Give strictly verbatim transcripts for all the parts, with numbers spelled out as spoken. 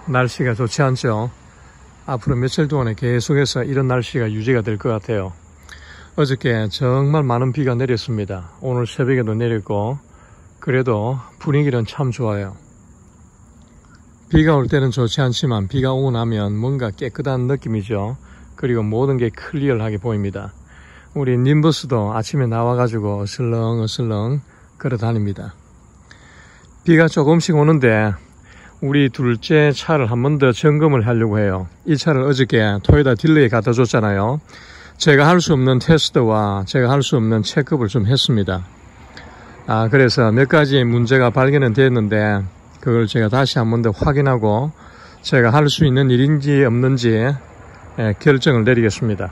날씨가 좋지 않죠. 앞으로 며칠 동안에 계속해서 이런 날씨가 유지가 될 것 같아요. 어저께 정말 많은 비가 내렸습니다. 오늘 새벽에도 내렸고, 그래도 분위기는 참 좋아요. 비가 올 때는 좋지 않지만 비가 오고 나면 뭔가 깨끗한 느낌이죠. 그리고 모든 게 클리어하게 보입니다. 우리 님버스도 아침에 나와가지고 어슬렁 어슬렁 걸어 다닙니다. 비가 조금씩 오는데 우리 둘째 차를 한 번 더 점검을 하려고 해요. 이 차를 어저께 토요타 딜러에 갖다 줬잖아요. 제가 할 수 없는 테스트와 제가 할 수 없는 체크업을 좀 했습니다. 아, 그래서 몇 가지 문제가 발견은 됐는데 그걸 제가 다시 한 번 더 확인하고 제가 할 수 있는 일인지 없는지 예, 결정을 내리겠습니다.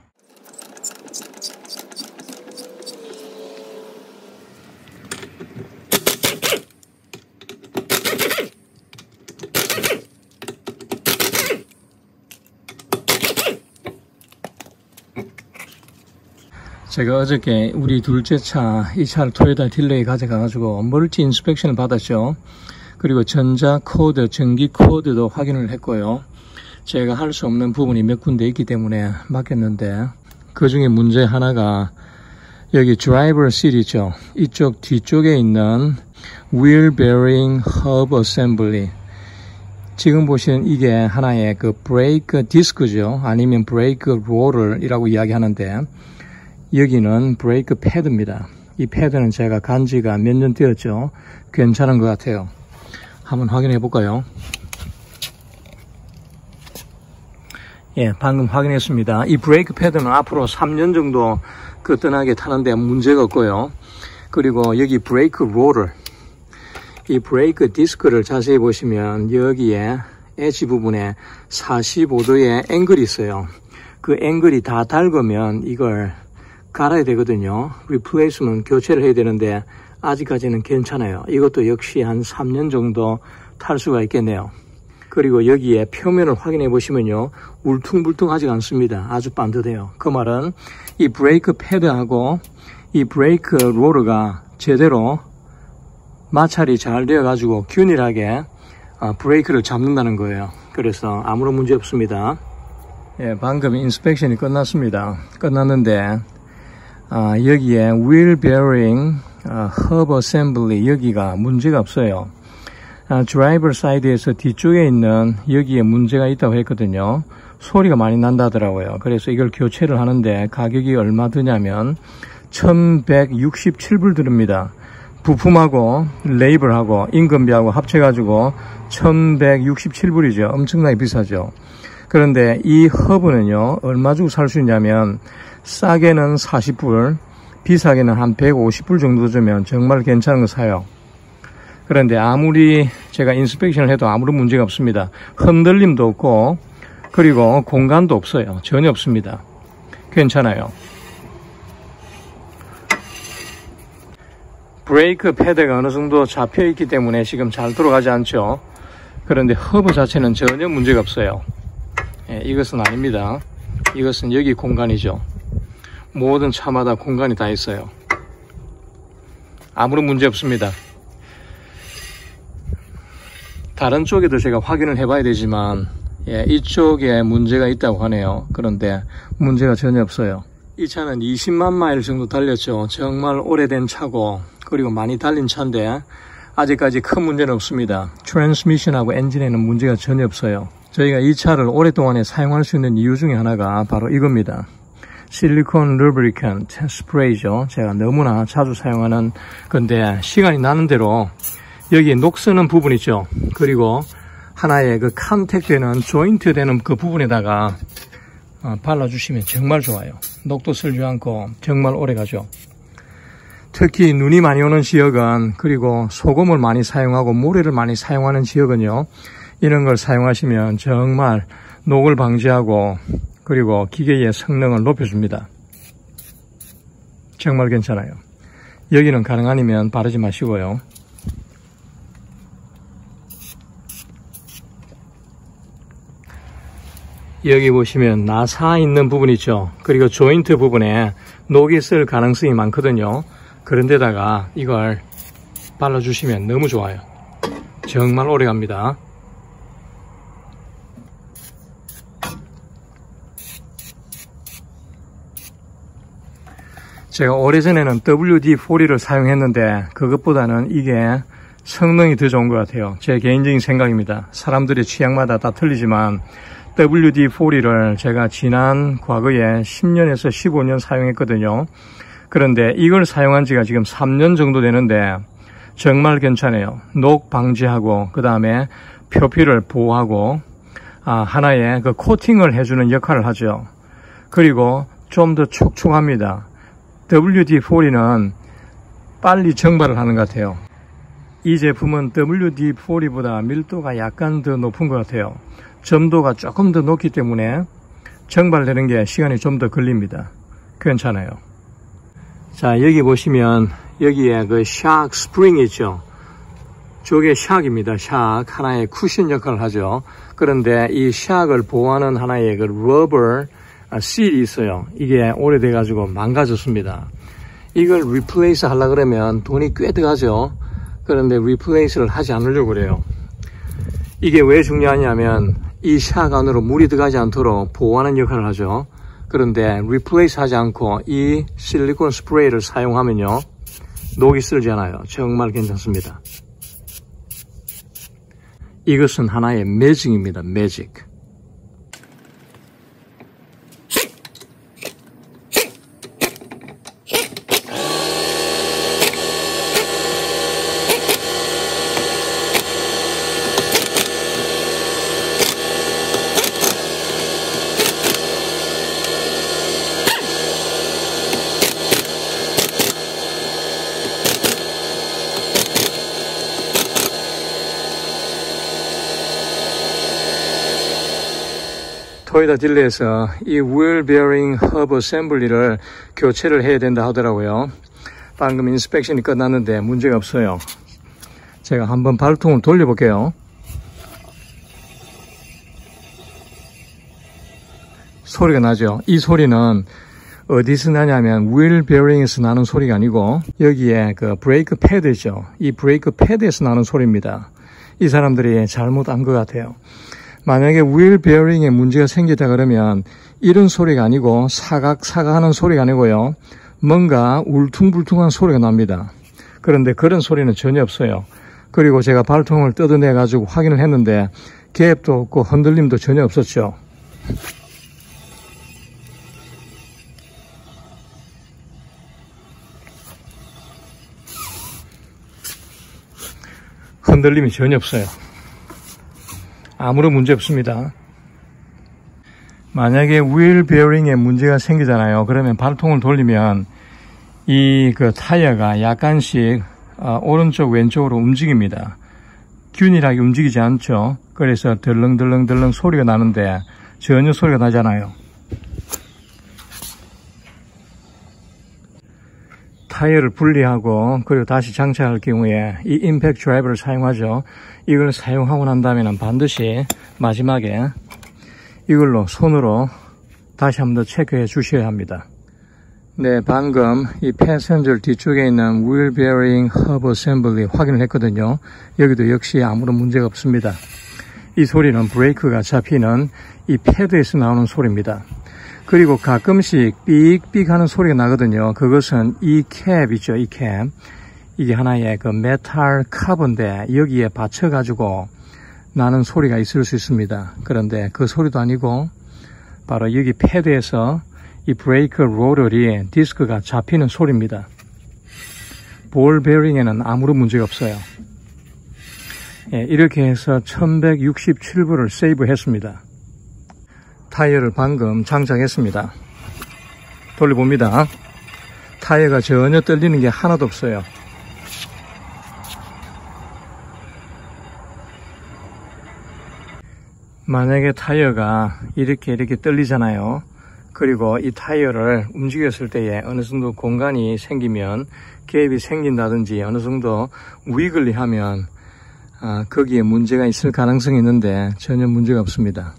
제가 어저께 우리 둘째 차, 이 차를 토요타 딜러에 가져가가지고 멀티 인스펙션을 받았죠. 그리고 전자 코드, 전기 코드도 확인을 했고요. 제가 할 수 없는 부분이 몇 군데 있기 때문에 맡겼는데, 그 중에 문제 하나가 여기 드라이버 시트죠. 이쪽 뒤쪽에 있는 Wheel Bearing Hub Assembly. 지금 보시는 이게 하나의 그 브레이크 디스크죠. 아니면 브레이크 롤러이라고 이야기하는데, 여기는 브레이크 패드입니다. 이 패드는 제가 간지가 몇 년 되었죠. 괜찮은 것 같아요. 한번 확인해 볼까요? 예, 방금 확인했습니다. 이 브레이크 패드는 앞으로 삼 년 정도 거뜬하게 타는데 문제가 없고요. 그리고 여기 브레이크 롤러, 이 브레이크 디스크를 자세히 보시면 여기에 엣지 부분에 사십오 도의 앵글이 있어요. 그 앵글이 다 닳으면 이걸 갈아야 되거든요. 리플레이스는 교체를 해야 되는데 아직까지는 괜찮아요. 이것도 역시 한 삼 년 정도 탈 수가 있겠네요. 그리고 여기에 표면을 확인해 보시면요, 울퉁불퉁하지 않습니다. 아주 반듯해요. 그 말은 이 브레이크 패드하고 이 브레이크 롤러가 제대로 마찰이 잘 되어 가지고 균일하게 브레이크를 잡는다는 거예요. 그래서 아무런 문제 없습니다. 예, 방금 인스펙션이 끝났습니다. 끝났는데 아, 여기에 Wheel Bearing 아, Hub Assembly, 여기가 문제가 없어요. 아, 드라이버 사이드에서 뒤쪽에 있는 여기에 문제가 있다고 했거든요. 소리가 많이 난다 하더라고요. 그래서 이걸 교체를 하는데 가격이 얼마 드냐면 천백육십칠 불 들입니다. 부품하고 레이블하고 인건비하고 합쳐가지고 천백육십칠 불이죠. 엄청나게 비싸죠. 그런데 이 허브는요, 얼마 주고 살 수 있냐면 싸게는 사십 불, 비싸게는 한 백오십 불 정도 주면 정말 괜찮은 거 사요. 그런데 아무리 제가 인스펙션을 해도 아무런 문제가 없습니다. 흔들림도 없고, 그리고 공간도 없어요. 전혀 없습니다. 괜찮아요. 브레이크 패드가 어느 정도 잡혀 있기 때문에 지금 잘 돌아가지 않죠. 그런데 허브 자체는 전혀 문제가 없어요. 예, 이것은 아닙니다. 이것은 여기 공간이죠. 모든 차마다 공간이 다 있어요. 아무런 문제 없습니다. 다른 쪽에도 제가 확인을 해봐야 되지만 예, 이쪽에 문제가 있다고 하네요. 그런데 문제가 전혀 없어요. 이 차는 이십만 마일 정도 달렸죠. 정말 오래된 차고 그리고 많이 달린 차인데 아직까지 큰 문제는 없습니다. 트랜스미션하고 엔진에는 문제가 전혀 없어요. 저희가 이 차를 오랫동안 사용할 수 있는 이유 중에 하나가 바로 이겁니다. 실리콘 루브리컨트 스프레이죠. 제가 너무나 자주 사용하는 건데 시간이 나는 대로 여기 녹 쓰는 부분 있죠. 그리고 하나의 그 컨택 되는 조인트 되는 그 부분에다가 어, 발라주시면 정말 좋아요. 녹도 쓸지 않고 정말 오래 가죠. 특히 눈이 많이 오는 지역은, 그리고 소금을 많이 사용하고 모래를 많이 사용하는 지역은요, 이런 걸 사용하시면 정말 녹을 방지하고 그리고 기계의 성능을 높여줍니다. 정말 괜찮아요. 여기는 가능 아니면 바르지 마시고요. 여기 보시면 나사 있는 부분 있죠. 그리고 조인트 부분에 녹이 쓸 가능성이 많거든요. 그런 데다가 이걸 발라주시면 너무 좋아요. 정말 오래 갑니다. 제가 오래전에는 더블유디 사십를 사용했는데 그것보다는 이게 성능이 더 좋은 것 같아요. 제 개인적인 생각입니다. 사람들의 취향마다 다 틀리지만 더블유디 사십을 제가 지난 과거에 십 년에서 십오 년 사용했거든요. 그런데 이걸 사용한 지가 지금 삼 년 정도 되는데 정말 괜찮아요. 녹 방지하고 그 다음에 표피를 보호하고 아, 하나의 그 코팅을 해주는 역할을 하죠. 그리고 좀 더 촉촉합니다. 더블유디 사십은 빨리 증발을 하는 것 같아요. 이 제품은 더블유디 사십보다 밀도가 약간 더 높은 것 같아요. 점도가 조금 더 높기 때문에 증발되는 게 시간이 좀 더 걸립니다. 괜찮아요. 자, 여기 보시면 여기에 그 샥 스프링 있죠. 저게 샥입니다. 샥 하나의 쿠션 역할을 하죠. 그런데 이 샥을 보호하는 하나의 그 러버 실이 있어요. 이게 오래돼 가지고 망가졌습니다. 이걸 리플레이스 하려고 그러면 돈이 꽤 들어가죠. 그런데 리플레이스를 하지 않으려고 그래요. 이게 왜 중요하냐면 이 샥 안으로 물이 들어가지 않도록 보호하는 역할을 하죠. 그런데 리플레이스 하지 않고 이 실리콘 스프레이를 사용하면요, 녹이 쓸지 않아요. 정말 괜찮습니다. 이것은 하나의 매직입니다. 매직. 토요타 딜러에서 이 wheel bearing hub assembly를 교체를 해야 된다 하더라고요. 방금 인스펙션이 끝났는데 문제가 없어요. 제가 한번 발통을 돌려볼게요. 소리가 나죠. 이 소리는 어디서 나냐면 wheel bearing에서 나는 소리가 아니고 여기에 그 브레이크 패드죠. 이 브레이크 패드에서 나는 소리입니다. 이 사람들이 잘못 안 것 같아요. 만약에 휠 베어링에 문제가 생기다 그러면 이런 소리가 아니고 사각사각하는 소리가 아니고요, 뭔가 울퉁불퉁한 소리가 납니다. 그런데 그런 소리는 전혀 없어요. 그리고 제가 발통을 뜯어내 가지고 확인을 했는데 갭도 없고 흔들림도 전혀 없었죠. 흔들림이 전혀 없어요. 아무런 문제 없습니다. 만약에 휠 베어링에 문제가 생기잖아요. 그러면 발통을 돌리면 이 그 타이어가 약간씩 어, 오른쪽 왼쪽으로 움직입니다. 균일하게 움직이지 않죠. 그래서 덜렁덜렁덜렁 소리가 나는데 전혀 소리가 나잖아요. 타이어를 분리하고 그리고 다시 장착할 경우에 이 임팩트 드라이버를 사용하죠. 이걸 사용하고 난 다음에는 반드시 마지막에 이걸로 손으로 다시 한번 더 체크해 주셔야 합니다. 네, 방금 이 패센저 뒤쪽에 있는 wheel bearing hub assembly 확인을 했거든요. 여기도 역시 아무런 문제가 없습니다. 이 소리는 브레이크가 잡히는 이 패드에서 나오는 소리입니다. 그리고 가끔씩 삑삑 하는 소리가 나거든요. 그것은 이 캡 있죠, 이 캡. 이게 하나의 그 메탈 카본데 여기에 받쳐가지고 나는 소리가 있을 수 있습니다. 그런데 그 소리도 아니고 바로 여기 패드에서 이 브레이크 로럴이 디스크가 잡히는 소리입니다. 볼 베어링에는 아무런 문제가 없어요. 예, 이렇게 해서 천백육십칠 불을 세이브 했습니다. 타이어를 방금 장착했습니다. 돌려봅니다. 타이어가 전혀 떨리는 게 하나도 없어요. 만약에 타이어가 이렇게 이렇게 떨리잖아요. 그리고 이 타이어를 움직였을 때에 어느 정도 공간이 생기면 갭이 생긴다든지 어느 정도 위글리 하면 아, 거기에 문제가 있을 가능성이 있는데 전혀 문제가 없습니다.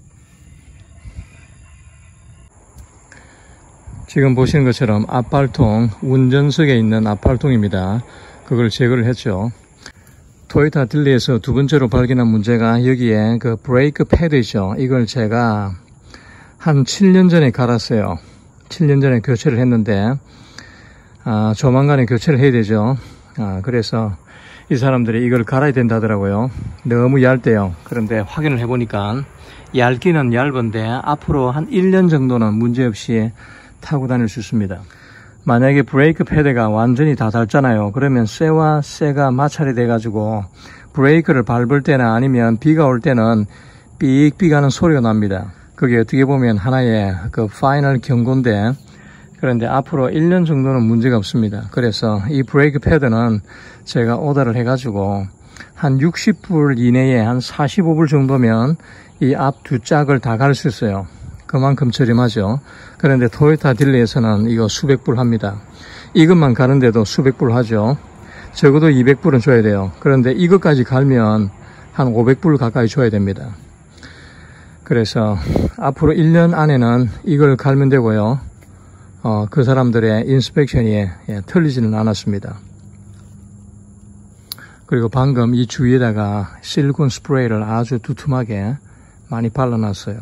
지금 보시는 것처럼 앞발통, 운전석에 있는 앞발통입니다. 그걸 제거를 했죠. 토요타 딜러에서 두 번째로 발견한 문제가 여기에 그 브레이크 패드죠. 이걸 제가 한 칠 년 전에 갈았어요. 칠 년 전에 교체를 했는데 아, 조만간에 교체를 해야 되죠. 아, 그래서 이 사람들이 이걸 갈아야 된다더라고요. 너무 얇대요. 그런데 확인을 해보니까 얇기는 얇은데 앞으로 한 일 년 정도는 문제없이 타고 다닐 수 있습니다. 만약에 브레이크 패드가 완전히 다 닳잖아요. 그러면 쇠와 쇠가 마찰이 돼가지고 브레이크를 밟을 때나 아니면 비가 올 때는 삑삑 하는 소리가 납니다. 그게 어떻게 보면 하나의 그 파이널 경고인데, 그런데 앞으로 일 년 정도는 문제가 없습니다. 그래서 이 브레이크 패드는 제가 오더를 해가지고 한 육십 불 이내에 한 사십오 불 정도면 이 앞 두 짝을 다 갈 수 있어요. 그만큼 저렴하죠. 그런데 토요타 딜러에서는 이거 수백 불 합니다. 이것만 가는데도 수백 불 하죠. 적어도 이백 불은 줘야 돼요. 그런데 이것까지 갈면 한 오백 불 가까이 줘야 됩니다. 그래서 앞으로 일 년 안에는 이걸 갈면 되고요. 어, 그 사람들의 인스펙션이 예, 틀리지는 않았습니다. 그리고 방금 이 주위에다가 실리콘 스프레이를 아주 두툼하게 많이 발라놨어요.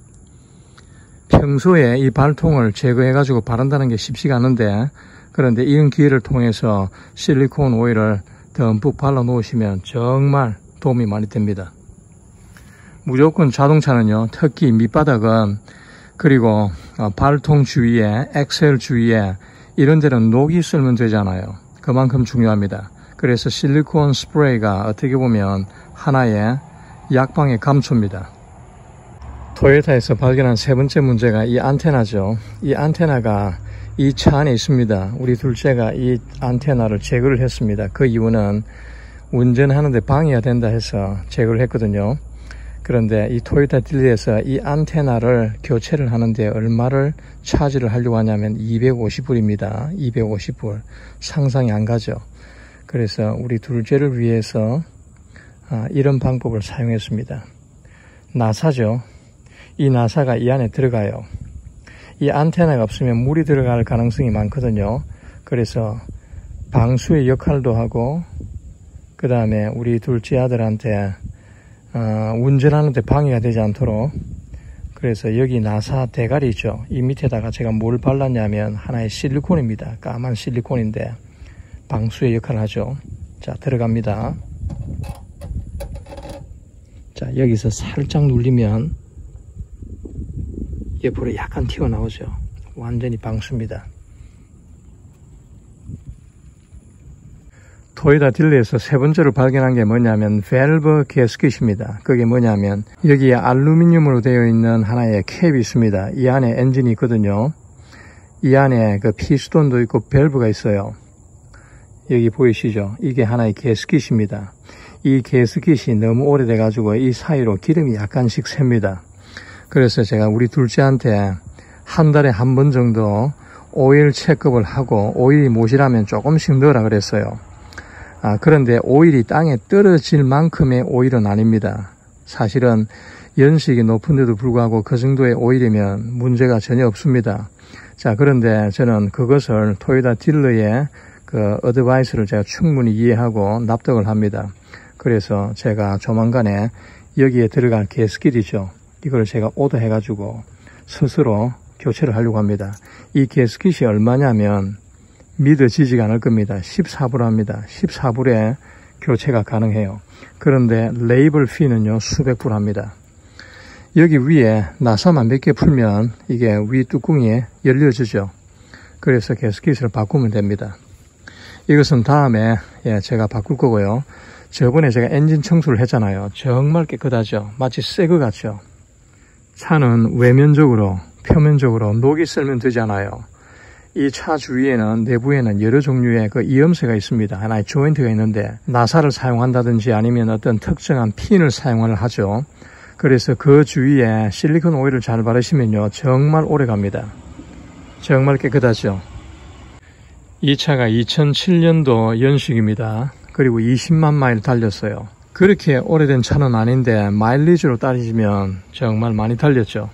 평소에 이 발통을 제거해가지고 바른다는 게 쉽지가 않은데, 그런데 이런 기회를 통해서 실리콘 오일을 듬뿍 발라 놓으시면 정말 도움이 많이 됩니다. 무조건 자동차는요, 특히 밑바닥은, 그리고 발통 주위에, 엑셀 주위에 이런 데는 녹이 쓸면 되잖아요. 그만큼 중요합니다. 그래서 실리콘 스프레이가 어떻게 보면 하나의 약방의 감초입니다. 토요타에서 발견한 세 번째 문제가 이 안테나죠. 이 안테나가 이 차 안에 있습니다. 우리 둘째가 이 안테나를 제거를 했습니다. 그 이유는 운전하는데 방해가 된다 해서 제거를 했거든요. 그런데 이 토요타 딜러에서 이 안테나를 교체를 하는데 얼마를 차지를 하려고 하냐면 이백오십 불입니다. 이백오십 불. 상상이 안 가죠. 그래서 우리 둘째를 위해서 아, 이런 방법을 사용했습니다. 나사죠. 이 나사가 이 안에 들어가요. 이 안테나가 없으면 물이 들어갈 가능성이 많거든요. 그래서 방수의 역할도 하고, 그 다음에 우리 둘째 아들한테 어, 운전하는데 방해가 되지 않도록, 그래서 여기 나사 대가리 있죠. 이 밑에다가 제가 뭘 발랐냐면 하나의 실리콘입니다. 까만 실리콘인데 방수의 역할을 하죠. 자, 들어갑니다. 자, 여기서 살짝 눌리면 옆으로 약간 튀어나오죠. 완전히 방수입니다. 토요타 딜러에서 세 번째로 발견한 게 뭐냐면 밸브 게스킷입니다. 그게 뭐냐면 여기에 알루미늄으로 되어 있는 하나의 캡이 있습니다. 이 안에 엔진이 있거든요. 이 안에 그 피스톤도 있고 밸브가 있어요. 여기 보이시죠? 이게 하나의 게스킷입니다. 이 게스킷이 너무 오래돼 가지고 이 사이로 기름이 약간씩 샙니다. 그래서 제가 우리 둘째한테 한 달에 한 번 정도 오일 체크업을 하고 오일이 모자라면 조금씩 넣으라 그랬어요. 아, 그런데 오일이 땅에 떨어질 만큼의 오일은 아닙니다. 사실은 연식이 높은데도 불구하고 그 정도의 오일이면 문제가 전혀 없습니다. 자, 그런데 저는 그것을 토요타 딜러의 그 어드바이스를 제가 충분히 이해하고 납득을 합니다. 그래서 제가 조만간에 여기에 들어갈 게스킷이죠. 이걸 제가 오더해가지고 스스로 교체를 하려고 합니다. 이 게스킷이 얼마냐면 믿어지지가 않을 겁니다. 십사 불 합니다. 십사 불에 교체가 가능해요. 그런데 레이블 피는요 수백 불 합니다. 여기 위에 나사만 몇 개 풀면 이게 위 뚜껑이 열려지죠. 그래서 게스킷을 바꾸면 됩니다. 이것은 다음에 예, 제가 바꿀 거고요. 저번에 제가 엔진 청소를 했잖아요. 정말 깨끗하죠. 마치 새 거 같죠. 차는 외면적으로 표면적으로 녹이 쓸면 되잖아요. 이 차 주위에는 내부에는 여러 종류의 그 이염새가 있습니다. 하나의 조인트가 있는데 나사를 사용한다든지 아니면 어떤 특정한 핀을 사용을 하죠. 그래서 그 주위에 실리콘 오일을 잘 바르시면요 정말 오래 갑니다. 정말 깨끗하죠. 이 차가 이천칠 년도 연식입니다. 그리고 이십만 마일 달렸어요. 그렇게 오래된 차는 아닌데 마일리지로 따지면 정말 많이 달렸죠.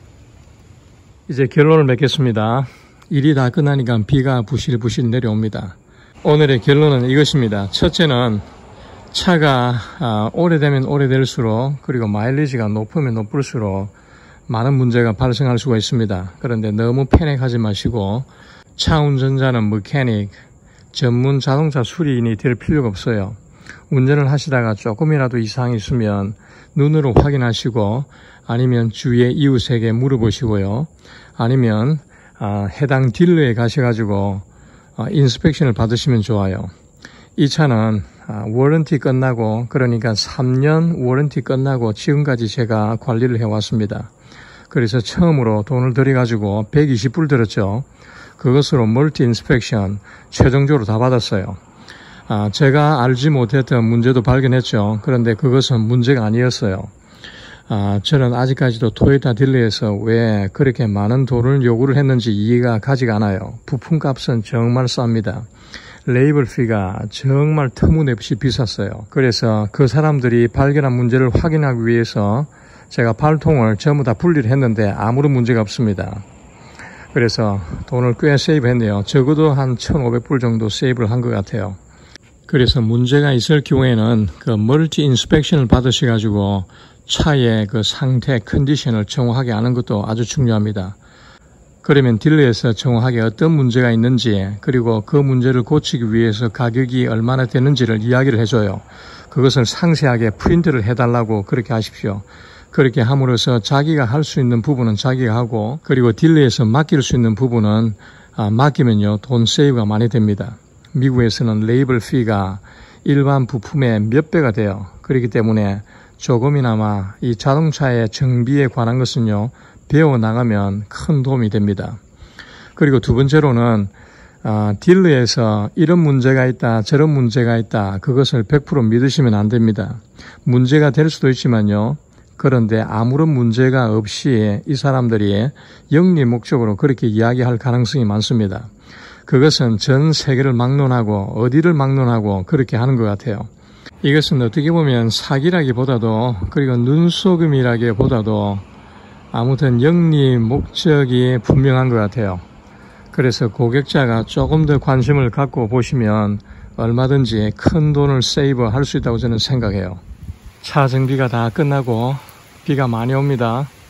이제 결론을 맺겠습니다. 일이 다 끝나니까 비가 부실부실 내려옵니다. 오늘의 결론은 이것입니다. 첫째는 차가 아, 오래되면 오래될수록 그리고 마일리지가 높으면 높을수록 많은 문제가 발생할 수가 있습니다. 그런데 너무 패닉하지 마시고 차 운전자는 머캐닉, 전문 자동차 수리인이 될 필요가 없어요. 운전을 하시다가 조금이라도 이상이 있으면 눈으로 확인하시고 아니면 주위의 이웃에게 물어보시고요. 아니면 아, 해당 딜러에 가셔가지고 아, 인스펙션을 받으시면 좋아요. 이 차는 아, 워런티 끝나고 그러니까 삼 년 워런티 끝나고 지금까지 제가 관리를 해왔습니다. 그래서 처음으로 돈을 들여가지고 백이십 불 들었죠. 그것으로 멀티 인스펙션 최종적으로 다 받았어요. 아, 제가 알지 못했던 문제도 발견했죠. 그런데 그것은 문제가 아니었어요. 아, 저는 아직까지도 토요타 딜러에서 왜 그렇게 많은 돈을 요구를 했는지 이해가 가지가 않아요. 부품값은 정말 쌉니다. 레이블 피가 정말 터무니없이 비쌌어요. 그래서 그 사람들이 발견한 문제를 확인하기 위해서 제가 발통을 전부 다 분리를 했는데 아무런 문제가 없습니다. 그래서 돈을 꽤 세이브 했네요. 적어도 한 천오백 불 정도 세이브를 한 것 같아요. 그래서 문제가 있을 경우에는 그 멀티 인스펙션을 받으셔가지고 차의 그 상태, 컨디션을 정확하게 아는 것도 아주 중요합니다. 그러면 딜러에서 정확하게 어떤 문제가 있는지 그리고 그 문제를 고치기 위해서 가격이 얼마나 되는지를 이야기를 해줘요. 그것을 상세하게 프린트를 해달라고 그렇게 하십시오. 그렇게 함으로써 자기가 할 수 있는 부분은 자기가 하고 그리고 딜러에서 맡길 수 있는 부분은 아, 맡기면요 돈 세이브가 많이 됩니다. 미국에서는 레이블 피가 일반 부품의 몇 배가 돼요. 그렇기 때문에 조금이나마 이 자동차의 정비에 관한 것은요 배워나가면 큰 도움이 됩니다. 그리고 두 번째로는 아, 딜러에서 이런 문제가 있다 저런 문제가 있다 그것을 백 퍼센트 믿으시면 안 됩니다. 문제가 될 수도 있지만요 그런데 아무런 문제가 없이 이 사람들이 영리 목적으로 그렇게 이야기할 가능성이 많습니다. 그것은 전 세계를 막론하고 어디를 막론하고 그렇게 하는 것 같아요. 이것은 어떻게 보면 사기라기보다도 그리고 눈속임이라기보다도 아무튼 영리 목적이 분명한 것 같아요. 그래서 고객자가 조금 더 관심을 갖고 보시면 얼마든지 큰 돈을 세이브 할 수 있다고 저는 생각해요. 차 정비가 다 끝나고 비가 많이 옵니다.